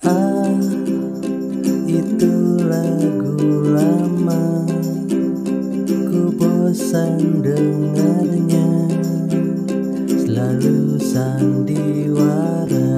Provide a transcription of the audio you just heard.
Ah, itu lagu lama, ku bosan dengarnya, selalu sandiwara.